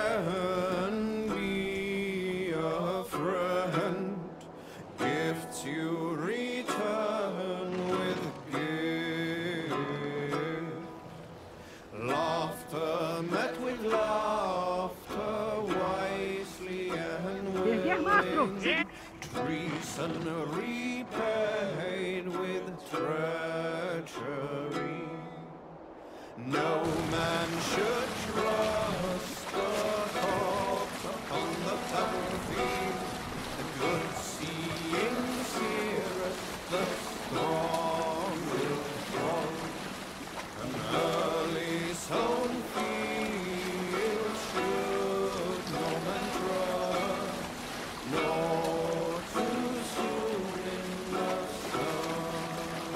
Erguer mastro! Treason repaid with treachery. No man should trust the corpse upon the battlefield. The good seeing seereth, the strong will fall. An early sown field should no man trust, nor too soon in the sun.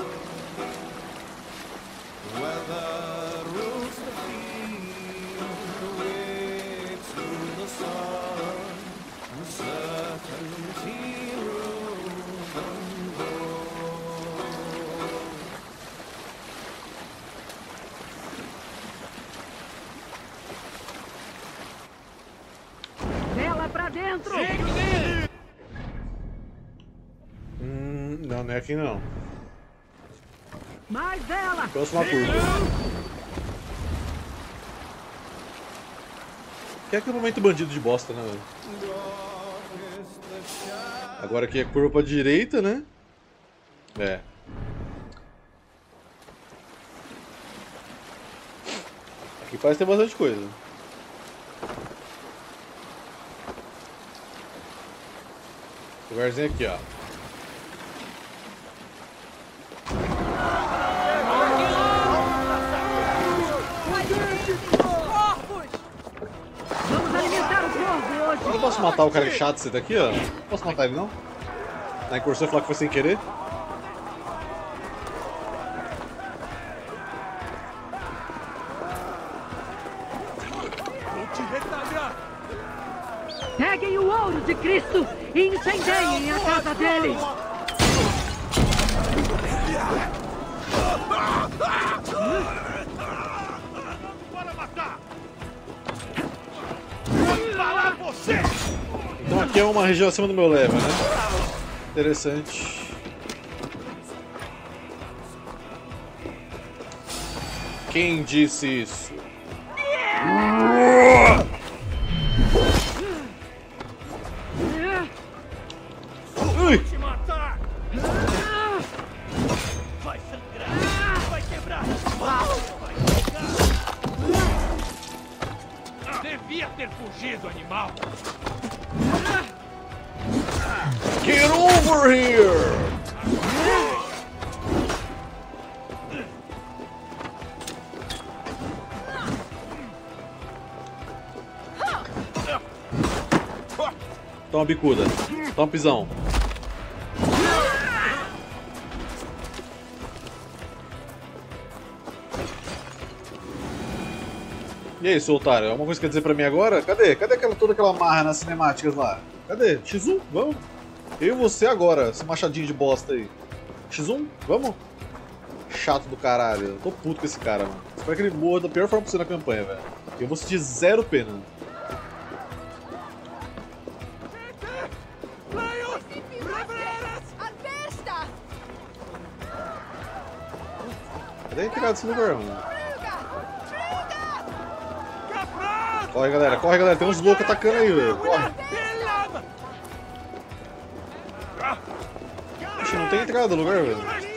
Whether rules the field, wakes through the sun, uncertainty rules them both. Vela pra dentro! Não, não é aqui não. Mais vela! Próxima curva. Que é acampamento bandido de bosta, né, velho? Agora aqui é curva pra direita, né? É. Aqui parece ter bastante coisa. Lugarzinho aqui, ó. Vamos alimentar o corvo hoje. Eu não posso matar o cara de chato esse daqui, ó. Não posso matar ele, não? Na incursão falar que foi sem querer. Vou te retalhar! Peguem o ouro de Cristo e incendeiem a casa dele. Bora matar! Vou parar você! Então aqui é uma região acima do meu level, né? Interessante. Quem disse isso? Ui! Te matar! Vai sangrar! Vai quebrar! Vai pegar! Devia ter fugido, animal! Get over here! Toma bicuda. Toma pisão. E aí, seu otário? Alguma coisa que quer dizer pra mim agora? Cadê? Cadê toda aquela marra nas cinemáticas lá? Cadê? X1? Vamos? Eu e você agora, esse machadinho de bosta aí. X1? Vamos? Chato do caralho. Eu tô puto com esse cara, mano. Espero que ele morra da pior forma possível na campanha, velho. Eu vou sentir zero pena. Cadê a entrada desse lugar, mano? Corre, galera, tem uns loucos atacando aí, velho. Corre. Ixi, não tem entrada no lugar, velho.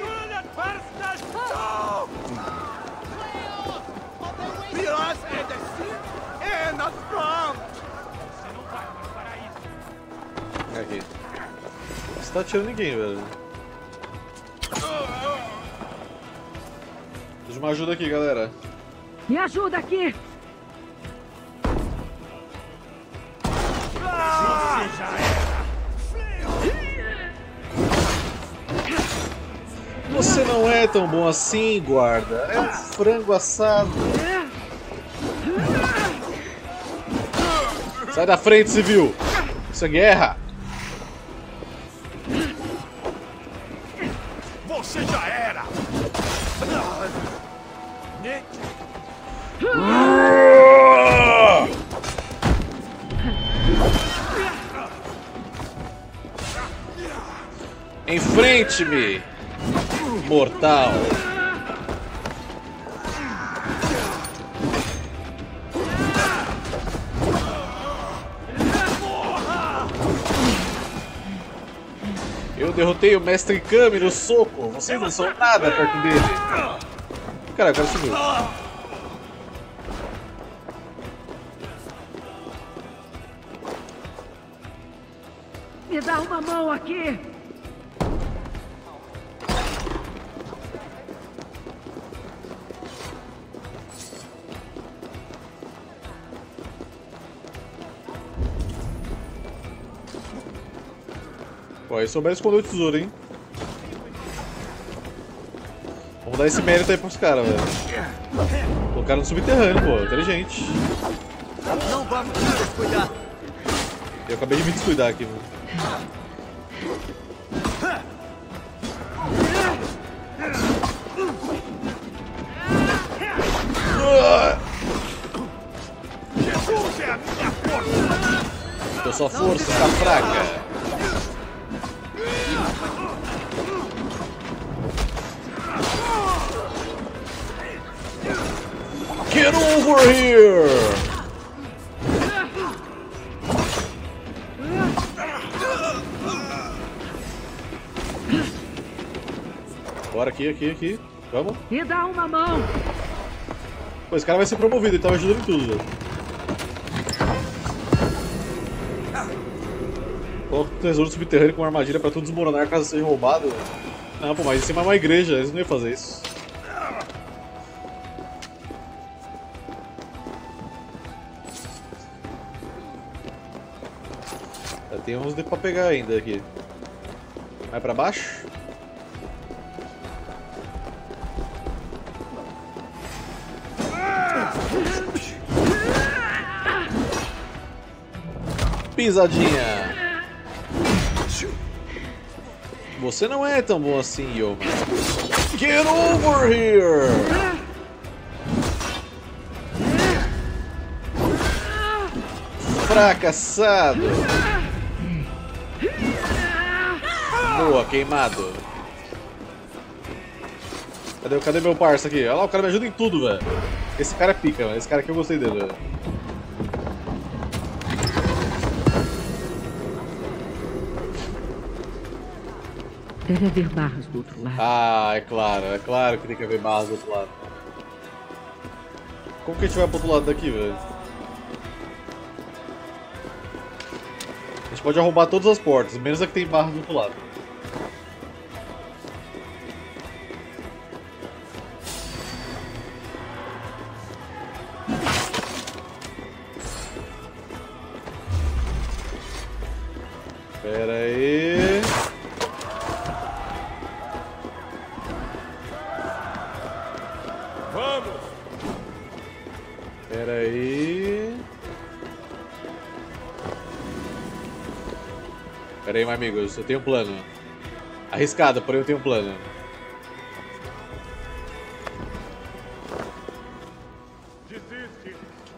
É aqui. Você tá atirando ninguém, velho. Preciso de uma ajuda aqui, galera. Me ajuda aqui. Você não é tão bom assim, guarda. É um frango assado. Sai da frente, civil. Isso é guerra. Você já era! Enfrente-me, mortal. Eu derrotei o Mestre Kami no soco. Vocês não são nada perto dele. Cara, o cara sumiu. Me dá uma mão aqui. Pô, aí souberam esconder o tesouro, hein? Vamos dar esse mérito aí pros caras, velho. Colocaram no subterrâneo, pô. Inteligente. Não vamos nos descuidar. Eu acabei de me descuidar aqui, mano. Jesus é a minha força! Então sua força está fraca. Get over here! Bora aqui. Vamos. Me dá uma mão. Pô, esse cara vai ser promovido, ele tava ajudando em tudo, velho. Coloca o tesouro subterrâneo com uma armadilha pra tudo desmoronar caso seja roubado. Não, pô, mas isso é uma igreja, eles não iam fazer isso. Tem uns pra pegar ainda aqui. Vai pra baixo? Pisadinha! Você não é tão bom assim, Yoma. Get over here! Fracassado! Boa, queimado. Cadê meu parça aqui? Olha lá, o cara me ajuda em tudo, velho. Esse cara é pica, velho. Esse cara aqui eu gostei dele, velho. Deve haver barras do outro lado. Ah, é claro que tem que haver barras do outro lado. Como que a gente vai pro outro lado daqui, velho? A gente pode arrombar todas as portas, menos a que tem barras do outro lado. Pera aí. Vamos! Pera aí. Pera aí, meus amigos, eu tenho um plano. Arriscado, porém eu tenho um plano. Desiste.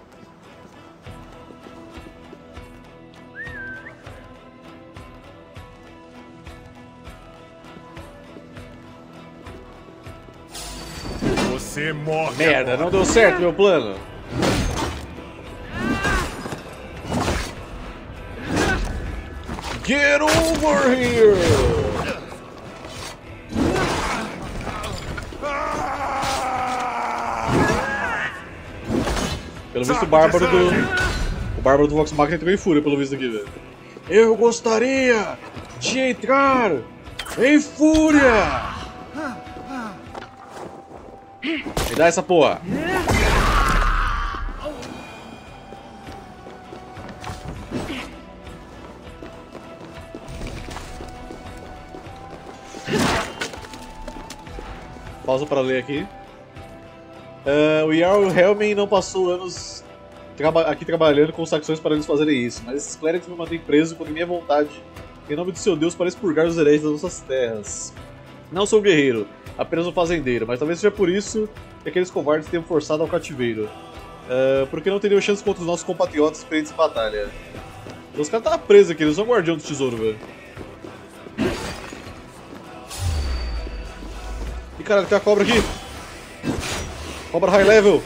Você morre! Merda, agora. não deu certo meu plano. Get over here! Pelo visto o Bárbaro do Vox Machina entrou em fúria, pelo visto aqui, velho. Eu gostaria de entrar em fúria! Me dá essa porra! Pausa para ler aqui. O Jarl Helmen não passou anos aqui trabalhando com facções para eles fazerem isso, mas esses clérigos me mantêm preso por minha vontade, em nome de seu Deus, para expurgar os hereges das nossas terras. Não sou um guerreiro, apenas um fazendeiro, mas talvez seja por isso que aqueles covardes tenham forçado ao cativeiro. Porque não teriam chance contra os nossos compatriotas experientes em batalha. Os caras estavam presos aqui, eles são guardião do tesouro, velho. Ih, caralho, tem uma cobra aqui! Cobra high level!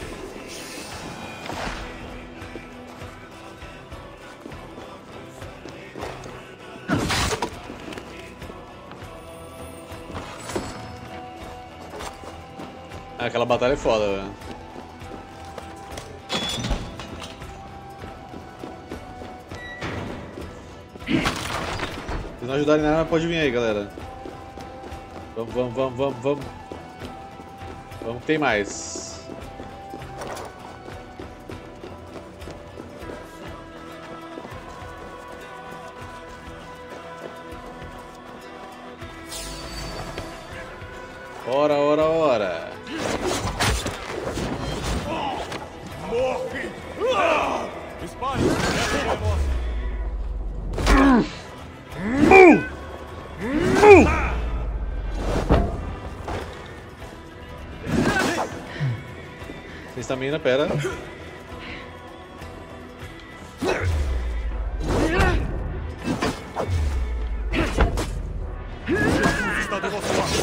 Ah, aquela batalha é foda, velho. Se não ajudarem nada, pode vir aí, galera. Vamos. Vamos, tem mais. Ora. Morre! Dispare! Essa é a nossa! Tem estamina, pera. Está do nosso lado!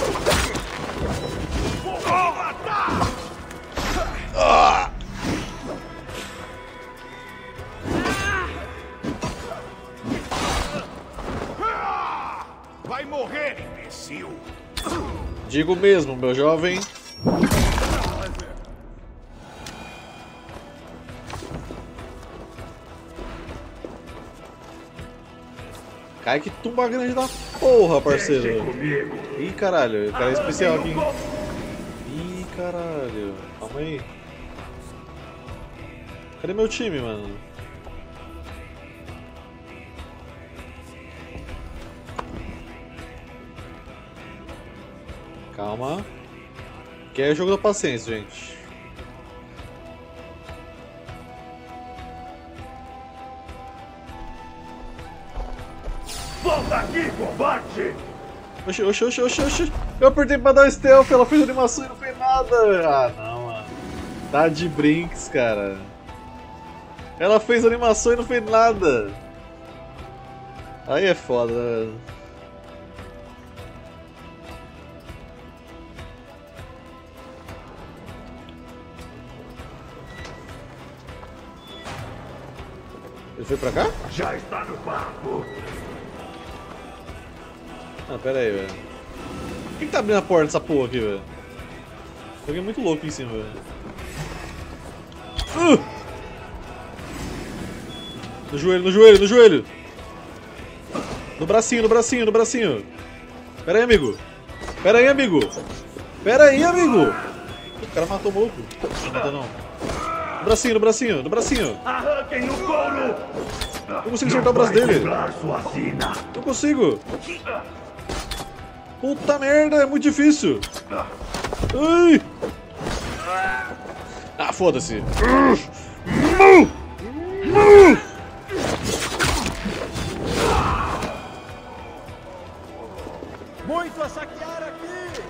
Vai morrer, imbecil! Digo mesmo, meu jovem. Cai que tumba grande da porra, parceiro. Ih, caralho, o cara é especial aqui. Ih, caralho. Calma aí. Cadê meu time, mano? Calma. Que é jogo da paciência, gente. Volta aqui, combate! Oxi, oxi, oxi, oxi, oxi. Eu apertei pra dar stealth, ela fez animação e não fez nada. Ah, não, mano. Tá de brinks, cara. Ela fez animação e não fez nada. Aí é foda, né? Ele foi pra cá? Já está no barco! Ah, pera aí, velho. Quem que tá abrindo a porta dessa porra aqui, velho? Tem alguém muito louco em cima, velho. No joelho, no joelho, no joelho! No bracinho, no bracinho, no bracinho! Pera aí, amigo! Pera aí, amigo! Pera aí, amigo! O cara matou o maluco. Não matou, não. No bracinho, no bracinho, no bracinho! Arranquem o couro! Eu consigo acertar o braço dele! Sua sina. Eu consigo! Puta merda, é muito difícil! Ai! Ah, foda-se! Muito a saquear aqui!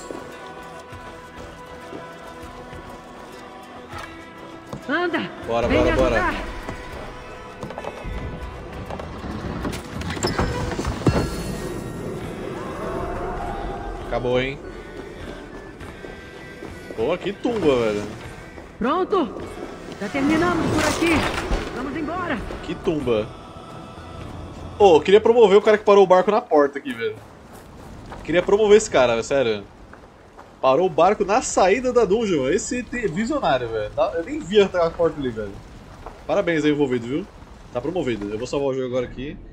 Anda! Bora, vem bora, me bora! ajudar. Acabou, hein? Pô, que tumba, velho. Pronto? Já terminamos por aqui. Vamos embora. Que tumba. Ô, eu queria promover o cara que parou o barco na porta aqui, velho. Queria promover esse cara, velho, sério. Parou o barco na saída da dungeon. Esse é visionário, velho. Eu nem vi até a porta ali, velho. Parabéns aí, envolvido, viu? Tá promovido. Eu vou salvar o jogo agora aqui.